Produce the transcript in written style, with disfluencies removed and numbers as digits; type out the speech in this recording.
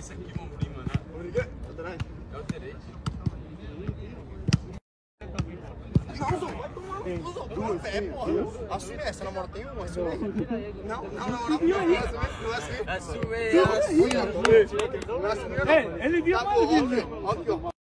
esse aqui, vamos abrir, mano. É o direito. Duas, porra. Assume essa, namora tem uma, assume aí. Não, Assume. Não é assumir, não. Ele viu mais. Aqui, ó.